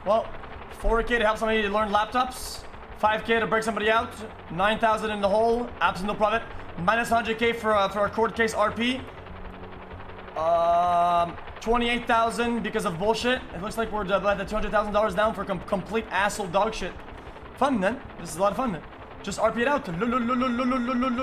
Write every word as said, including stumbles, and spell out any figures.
Well, four K to help somebody learn laptops. five K to break somebody out. nine thousand in the hole. Absolute no profit. Minus one hundred K for, uh, for a court case R P. Um, twenty-eight thousand because of bullshit. It looks like we're about the two hundred thousand dollars down for com complete asshole dog shit. Fun, then. This is a lot of fun, then. Just R P it out.